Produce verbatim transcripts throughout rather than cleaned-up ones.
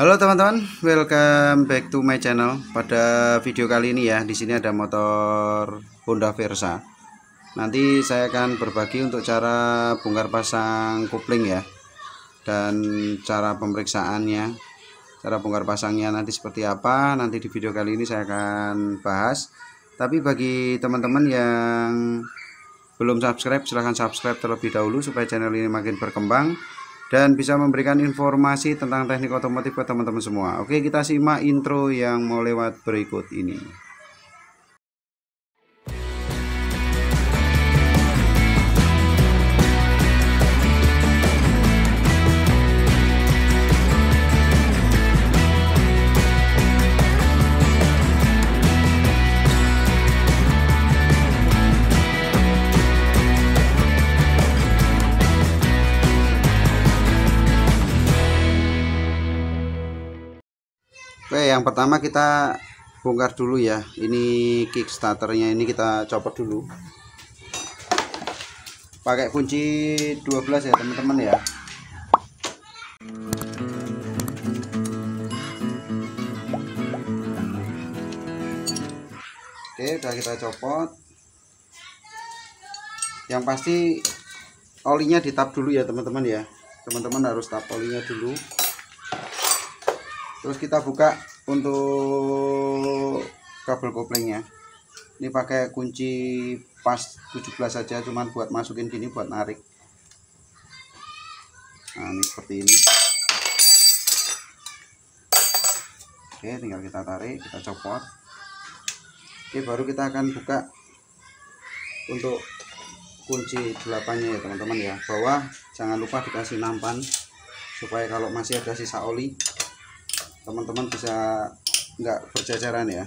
Halo teman-teman, welcome back to my channel. Pada video kali ini ya, di sini ada motor Honda Versa. Nanti saya akan berbagi untuk cara bongkar pasang kopling ya, dan cara pemeriksaannya, cara bongkar pasangnya nanti seperti apa. Nanti di video kali ini saya akan bahas. Tapi bagi teman-teman yang belum subscribe, silahkan subscribe terlebih dahulu supaya channel ini makin berkembang dan bisa memberikan informasi tentang teknik otomotif ke teman-teman semua. Oke, kita simak intro yang mau lewat berikut ini. Oke, yang pertama kita bongkar dulu ya. Ini kickstarternya, ini kita copot dulu. Pakai kunci dua belas ya teman-teman ya. Oke, udah kita copot. Yang pasti olinya ditap dulu ya teman-teman ya. Teman-teman harus tap olinya dulu. Terus kita buka untuk kabel koplingnya. Ini pakai kunci pas tujuh belas saja, cuman buat masukin gini, buat narik. Nah, ini seperti ini. Oke, tinggal kita tarik, kita copot. Oke, baru kita akan buka untuk kunci delapannya ya teman-teman ya. Bawah jangan lupa dikasih nampan supaya kalau masih ada sisa oli teman-teman bisa nggak berjajaran ya.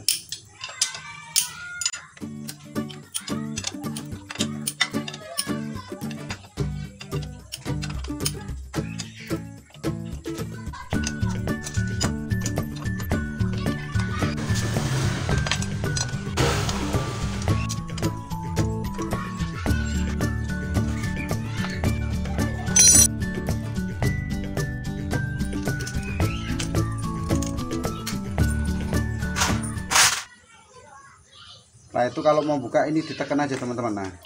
Nah itu kalau mau buka ini ditekan aja teman-teman. Nah,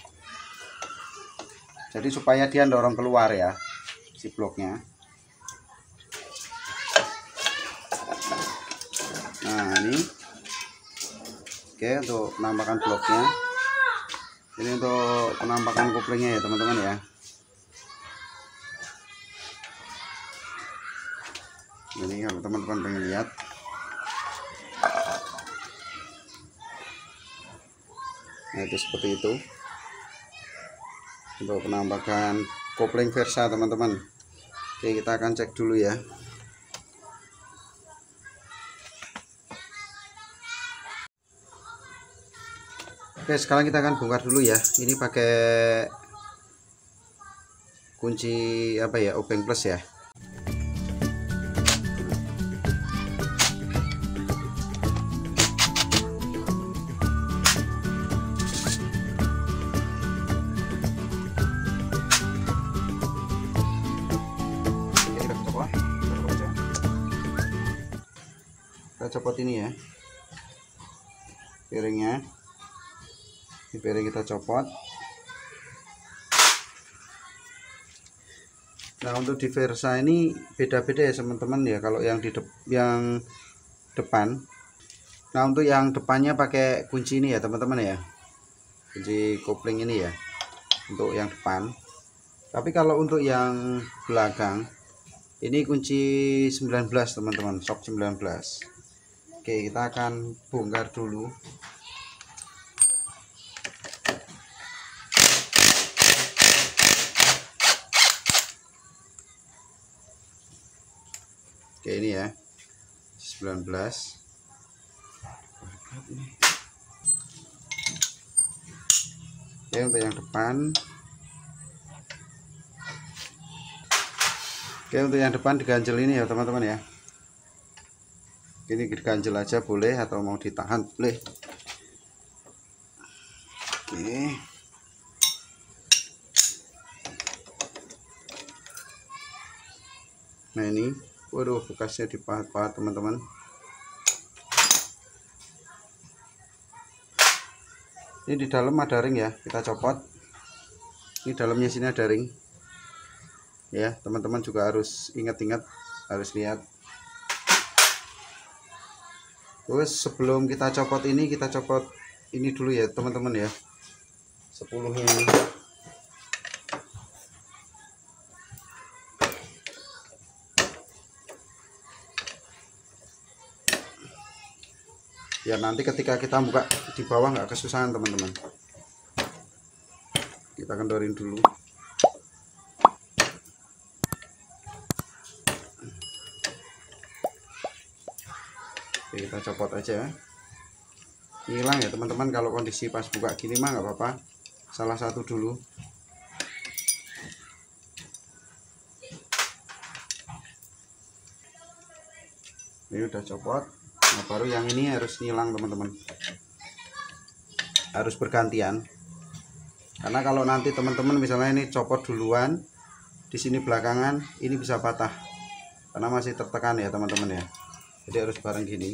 jadi supaya dia dorong keluar ya si bloknya. Nah ini, oke, untuk penampakan bloknya. Ini untuk penampakan koplingnya ya teman-teman ya. Jadi kalau teman-teman pengen lihat, nah itu seperti itu untuk penampakan kopling Versa teman-teman. Oke, kita akan cek dulu ya. Oke, sekarang kita akan bongkar dulu ya. Ini pakai kunci apa ya, obeng plus ya. Kita copot ini ya piringnya. Di piring kita copot. Nah untuk di Versa ini beda-beda ya teman-teman ya. Kalau yang di de yang depan, nah untuk yang depannya pakai kunci ini ya teman-teman ya, kunci kopling ini ya untuk yang depan. Tapi kalau untuk yang belakang ini kunci sembilan belas teman-teman, shock sembilan belas. Oke, kita akan bongkar dulu. Oke, ini ya sembilan belas. Oke, untuk yang depan. Oke, untuk yang depan diganjel ini ya teman-teman ya. Ini diganjel aja boleh, atau mau ditahan boleh. Oke. Nah ini Waduh, bekasnya dipahat-pahat teman-teman. Ini di dalam ada ring ya, kita copot. Ini dalamnya sini ada ring ya, teman-teman juga harus ingat-ingat, harus lihat. Terus sebelum kita copot ini, kita copot ini dulu ya teman-teman ya, sepuluhnya ini. Ya nanti ketika kita buka di bawah nggak kesusahan teman-teman. Kita kendorin dulu. Oke, kita copot aja. Hilang ya teman-teman, kalau kondisi pas buka gini mah nggak apa-apa. Salah satu dulu. Ini udah copot. Nah, baru yang ini harus ngilang teman-teman, harus bergantian. Karena kalau nanti teman-teman misalnya ini copot duluan, di sini belakangan, ini bisa patah karena masih tertekan ya teman-teman ya. Jadi harus bareng gini.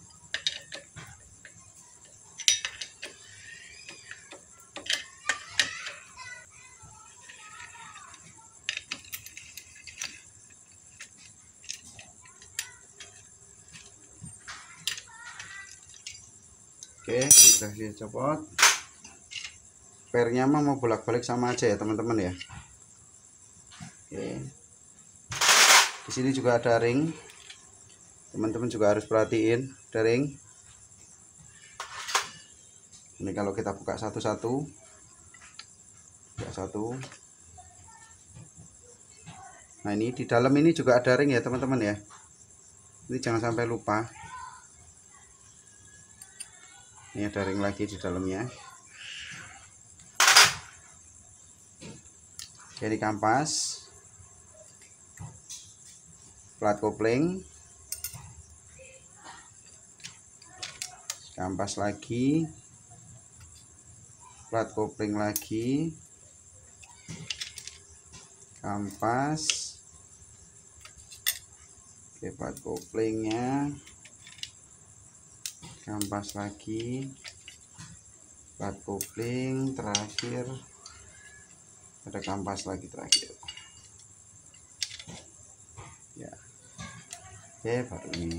Oke, sudah dicopot. Pernya mah mau bolak-balik sama aja ya teman-teman ya. Oke. Di sini juga ada ring. Teman-teman juga harus perhatiin, ada ring. Ini kalau kita buka satu-satu. Buka satu. Nah, ini di dalam ini juga ada ring ya teman-teman ya. Ini jangan sampai lupa. Ini ada ring lagi di dalamnya. Jadi kampas, plat kopling, kampas lagi, plat kopling lagi, kampas, oke, plat koplingnya, kampas lagi, plat kopling terakhir, ada kampas lagi terakhir ya. Oke, baru ini.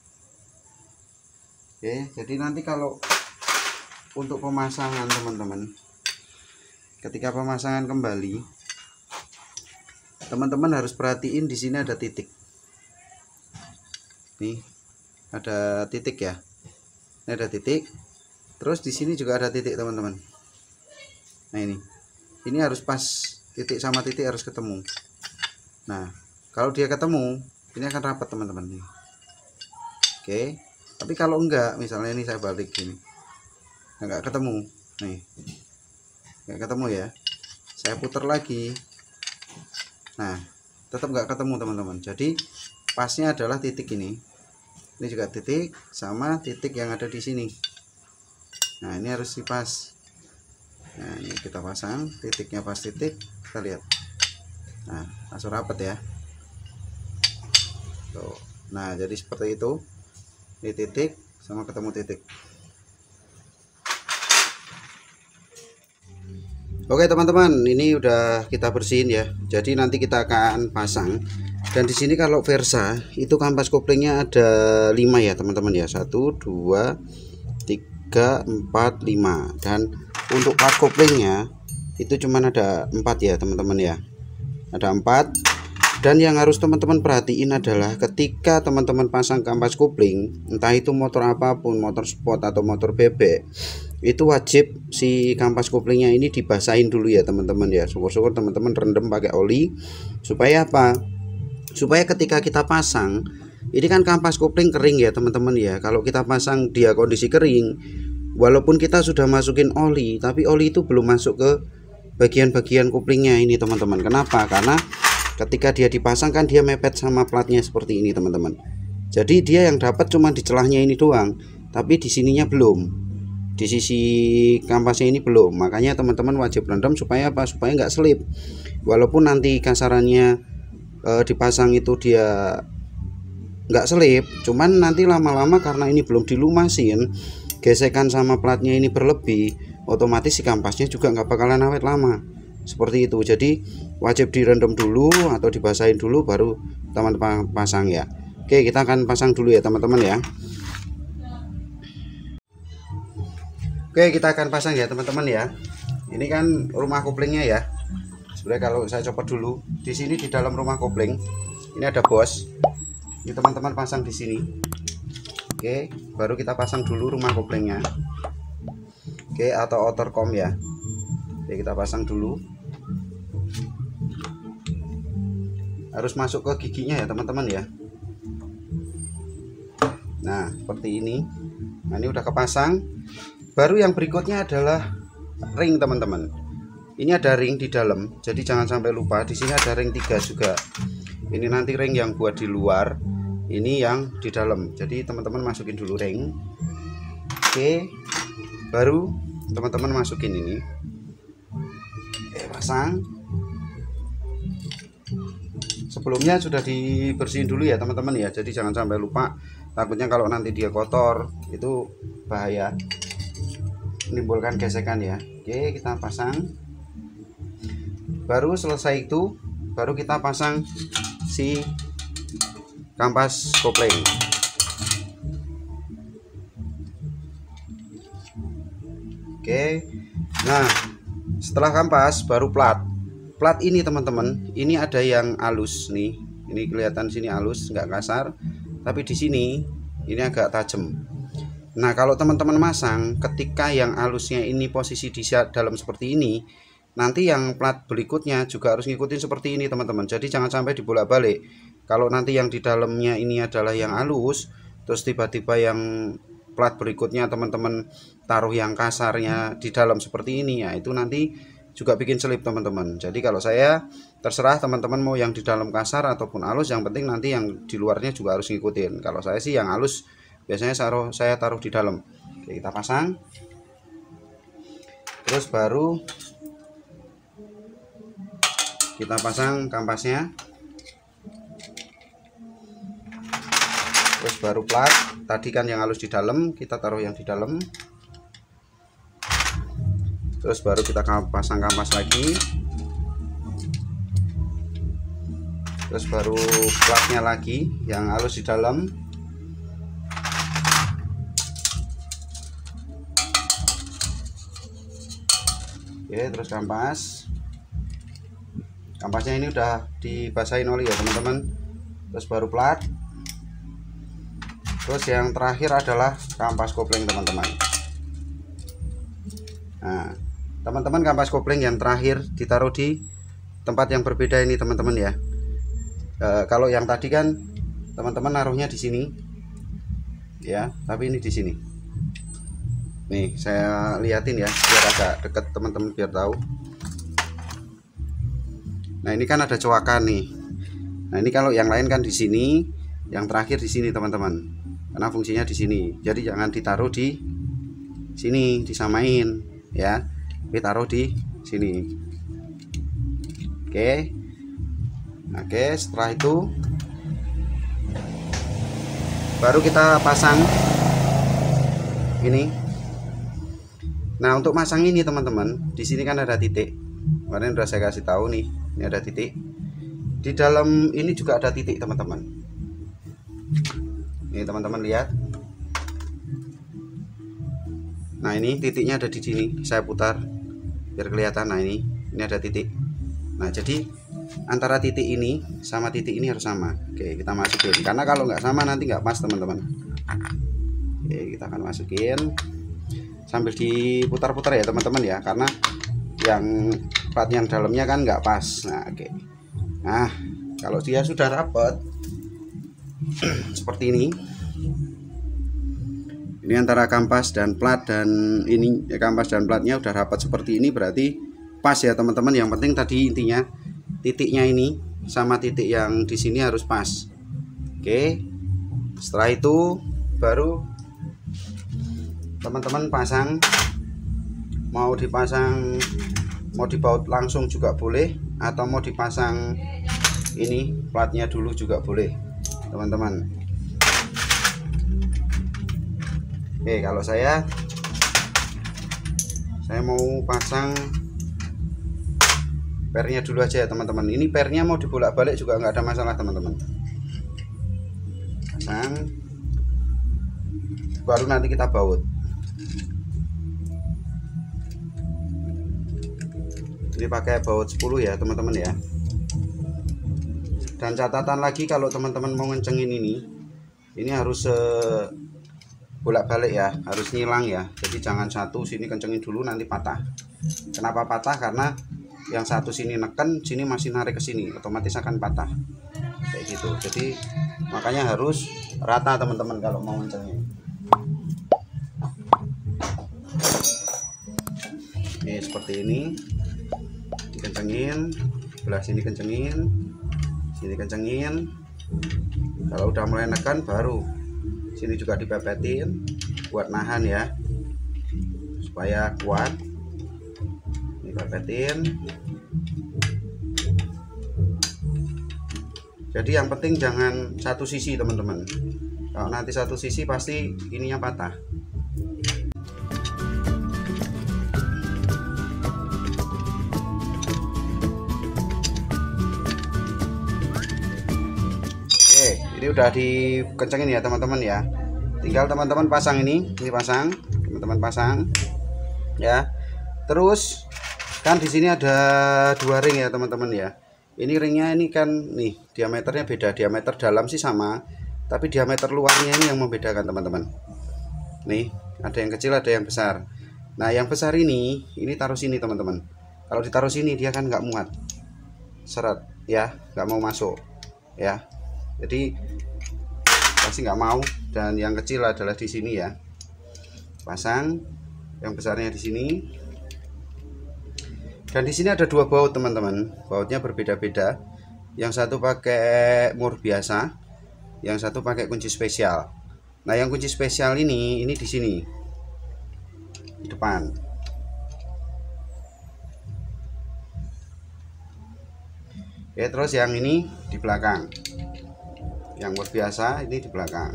Oke, jadi nanti kalau untuk pemasangan teman-teman, ketika pemasangan kembali, teman-teman harus perhatiin di sini ada titik. Nih ada titik ya. Ini ada titik, terus di sini juga ada titik teman-teman. Nah ini, ini harus pas, titik sama titik harus ketemu. Nah kalau dia ketemu, ini akan rapat teman-teman. Oke, tapi kalau enggak, misalnya ini saya balik gini, enggak ketemu, nih, enggak ketemu ya. Saya putar lagi, nah tetap enggak ketemu teman-teman. Jadi pasnya adalah titik ini. Ini juga titik sama titik yang ada di sini. Nah ini harus dipas. Nah ini kita pasang, titiknya pas titik, kita lihat. Nah langsung rapat ya. Tuh. Nah jadi seperti itu. Ini titik sama ketemu titik. Oke teman-teman, ini udah kita bersihin ya. Jadi nanti kita akan pasang. Dan di sini kalau Versa itu kampas koplingnya ada lima ya teman-teman ya. Satu, dua, tiga, empat, lima. Dan untuk plat koplingnya itu cuman ada empat ya teman-teman ya. Ada empat. Dan yang harus teman-teman perhatiin adalah ketika teman-teman pasang kampas kopling, entah itu motor apapun, motor sport atau motor bebek, itu wajib si kampas koplingnya ini dibasahin dulu ya teman-teman ya. Syukur-syukur teman-teman rendam pakai oli supaya apa? Supaya ketika kita pasang, ini kan kampas kopling kering ya teman-teman ya. Kalau kita pasang dia kondisi kering, walaupun kita sudah masukin oli, tapi oli itu belum masuk ke bagian-bagian koplingnya ini teman-teman. Kenapa? Karena ketika dia dipasang kan dia mepet sama platnya seperti ini teman-teman. Jadi dia yang dapat cuma di celahnya ini doang, tapi di sininya belum, di sisi kampasnya ini belum. Makanya teman-teman wajib rendam supaya apa? Supaya nggak selip. Walaupun nanti kasarannya e, dipasang itu dia nggak selip, cuman nanti lama-lama karena ini belum dilumasin, gesekan sama platnya ini berlebih, otomatis si kampasnya juga nggak bakalan awet lama seperti itu. Jadi wajib direndam dulu atau dibasahin dulu baru teman-teman pasang ya. Oke, kita akan pasang dulu ya teman-teman ya. Oke, kita akan pasang ya teman-teman ya. Ini kan rumah koplingnya ya. Sebenarnya kalau saya copot dulu, di sini di dalam rumah kopling ini ada bos. Ini teman-teman pasang di sini. Oke, baru kita pasang dulu rumah koplingnya. Oke, atau outer com ya. Oke, kita pasang dulu. Harus masuk ke giginya ya teman-teman ya. Nah seperti ini. Nah ini udah kepasang. Baru yang berikutnya adalah ring teman-teman. Ini ada ring di dalam, jadi jangan sampai lupa. Di sini ada ring tiga juga. Ini nanti ring yang buat di luar, ini yang di dalam. Jadi teman-teman masukin dulu ring. Oke, baru teman-teman masukin ini. Oke, pasang. Sebelumnya sudah dibersihin dulu ya teman-teman ya, jadi jangan sampai lupa, takutnya kalau nanti dia kotor itu bahaya, menimbulkan gesekan ya. Oke, kita pasang. Baru selesai itu baru kita pasang si kampas kopling. Oke, nah setelah kampas baru plat. Plat ini teman-teman, ini ada yang halus nih, ini kelihatan sini halus, nggak kasar, tapi di sini ini agak tajam. Nah kalau teman-teman masang, ketika yang halusnya ini posisi di dalam seperti ini, nanti yang plat berikutnya juga harus ngikutin seperti ini teman-teman. Jadi jangan sampai dibolak-balik. Kalau nanti yang di dalamnya ini adalah yang halus, terus tiba-tiba yang plat berikutnya teman-teman taruh yang kasarnya di dalam seperti ini, ya itu nanti juga bikin selip teman-teman. Jadi kalau saya terserah teman-teman mau yang di dalam kasar ataupun halus, yang penting nanti yang di luarnya juga harus ngikutin. Kalau saya sih yang halus biasanya saya taruh, saya taruh di dalam. Oke, kita pasang. Terus baru kita pasang kampasnya. Terus baru plat. Tadi kan yang halus di dalam, kita taruh yang di dalam. Terus baru kita pasang kampas lagi. Terus baru platnya lagi yang halus di dalam. Oke, terus kampas. Kampasnya ini udah dibasahin oli ya teman-teman. Terus baru plat. Terus yang terakhir adalah kampas kopling teman-teman. Nah teman-teman, kampas kopling yang terakhir ditaruh di tempat yang berbeda ini teman-teman ya. E, kalau yang tadi kan teman-teman naruhnya di sini ya, tapi ini di sini. Nih saya liatin ya biar agak deket teman-teman biar tahu. Nah ini kan ada coakan nih. Nah ini kalau yang lain kan di sini, yang terakhir di sini teman-teman, karena fungsinya di sini. Jadi jangan ditaruh di sini, disamain ya. Oke, taruh di sini. Oke. Oke, setelah itu baru kita pasang ini. Nah, untuk masang ini teman-teman, di sini kan ada titik. Kemarin udah saya kasih tahu nih, ini ada titik. Di dalam ini juga ada titik, teman-teman. Ini teman-teman lihat. Nah, ini titiknya ada di sini. Saya putar biar kelihatan. Nah ini ini ada titik. Nah jadi antara titik ini sama titik ini harus sama. Oke, kita masukin, karena kalau nggak sama nanti nggak pas teman-teman. Oke, kita akan masukin sambil diputar-putar ya teman-teman ya, karena yang plat yang dalamnya kan nggak pas. Nah oke, nah kalau dia sudah rapat seperti ini, ini antara kampas dan plat, dan ini ya, kampas dan platnya udah rapat seperti ini, berarti pas ya teman-teman. Yang penting tadi intinya titiknya ini sama titik yang di sini harus pas. Oke, setelah itu baru teman-teman pasang. Mau dipasang, mau dibaut langsung juga boleh, atau mau dipasang ini platnya dulu juga boleh teman-teman. Oke, kalau saya saya mau pasang pernya dulu aja ya teman-teman. Ini pernya mau dibolak-balik juga nggak ada masalah teman-teman. Pasang, baru nanti kita baut. Ini pakai baut sepuluh ya teman-teman ya. Dan catatan lagi, kalau teman-teman mau ngencengin ini ini harus eh, bolak-balik ya, harus nyilang ya. Jadi jangan satu sini kencengin dulu nanti patah. Kenapa patah? Karena yang satu sini neken, sini masih narik ke sini, otomatis akan patah kayak gitu. Jadi makanya harus rata teman-teman kalau mau ngencengin. Ini seperti ini, dikencengin, belah sini kencengin, sini kencengin. Kalau udah mulai neken, baru sini juga dipepetin buat nahan ya, supaya kuat. Ini pepetin. Jadi yang penting jangan satu sisi teman-teman. Kalau nanti satu sisi pasti ininya patah. Ini udah dikencengin ya teman-teman ya. Tinggal teman-teman pasang ini, ini pasang, teman-teman pasang ya. Terus kan di sini ada dua ring ya teman-teman ya. Ini ringnya ini kan nih diameternya beda, diameter dalam sih sama, tapi diameter luarnya ini yang membedakan teman-teman. Nih ada yang kecil, ada yang besar. Nah yang besar ini, ini taruh sini teman-teman. Kalau ditaruh sini dia kan nggak muat, seret ya, nggak mau masuk ya. Jadi pasti nggak mau. Dan yang kecil adalah di sini ya. Pasang, yang besarnya di sini. Dan di sini ada dua baut teman-teman. Bautnya berbeda-beda. Yang satu pakai mur biasa, yang satu pakai kunci spesial. Nah, yang kunci spesial ini, ini di sini, di depan. Oke, terus yang ini di belakang. Yang mur biasa ini di belakang.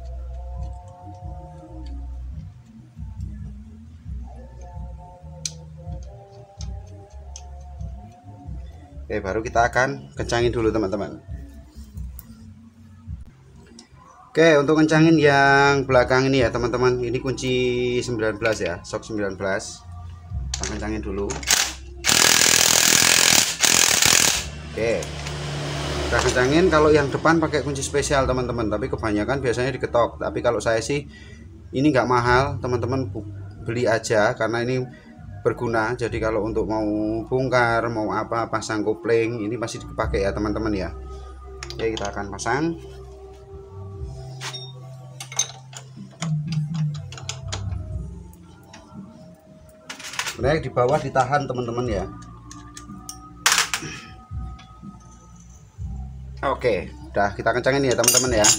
Oke, baru kita akan kencangin dulu teman-teman. Oke, untuk kencangin yang belakang ini ya teman-teman, ini kunci sembilan belas ya, shock sembilan belas. Kita kencangin dulu. Oke, kita kencangin. Kalau yang depan pakai kunci spesial teman-teman, tapi kebanyakan biasanya diketok. Tapi kalau saya sih ini nggak mahal teman-teman, beli aja karena ini berguna. Jadi kalau untuk mau bongkar, mau apa, pasang kopling, ini pasti dipakai ya teman-teman ya. Oke, kita akan pasang. Sebenarnya di bawah ditahan teman-teman ya. Oke, udah kita kencangin ya teman-teman ya.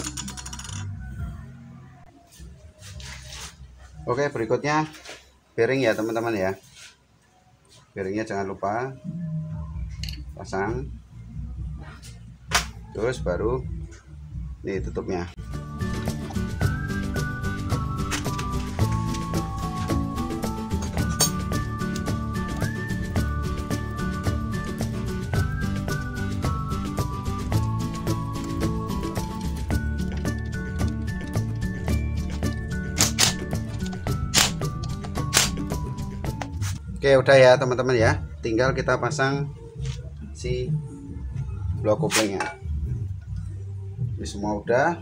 Oke, berikutnya bearing ya teman-teman ya. Bearingnya jangan lupa pasang. Terus baru nih tutupnya. Oke, udah ya teman-teman ya. Tinggal kita pasang si blok koplingnya. Ini semua udah.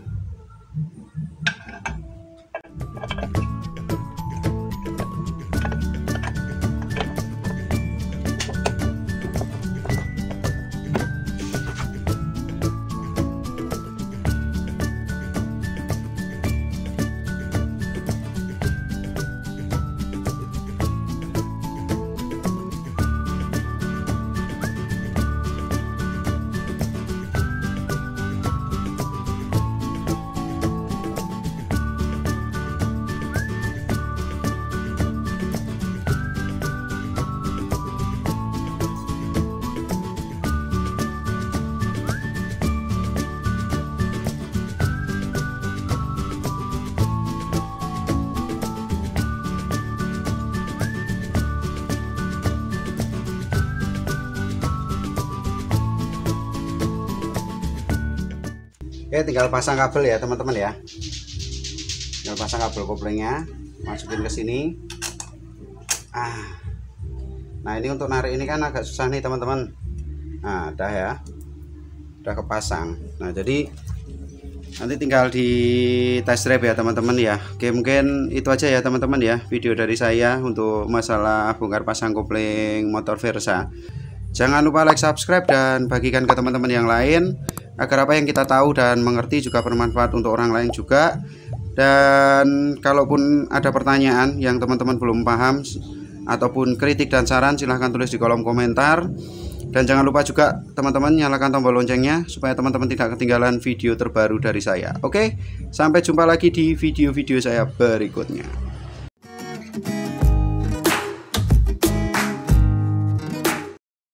Oke, tinggal pasang kabel ya teman-teman ya. Tinggal pasang kabel koplingnya, masukin ke sini. Ah, nah ini untuk narik ini kan agak susah nih teman-teman. Nah, udah ya, udah kepasang. Nah, jadi nanti tinggal di test drive ya teman-teman ya. Oke, mungkin itu aja ya teman-teman ya video dari saya untuk masalah bongkar pasang kopling motor Versa. Jangan lupa like, subscribe, dan bagikan ke teman-teman yang lain agar apa yang kita tahu dan mengerti juga bermanfaat untuk orang lain juga. Dan kalaupun ada pertanyaan yang teman-teman belum paham ataupun kritik dan saran, silahkan tulis di kolom komentar. Dan jangan lupa juga teman-teman nyalakan tombol loncengnya supaya teman-teman tidak ketinggalan video terbaru dari saya. Oke, sampai jumpa lagi di video-video saya berikutnya.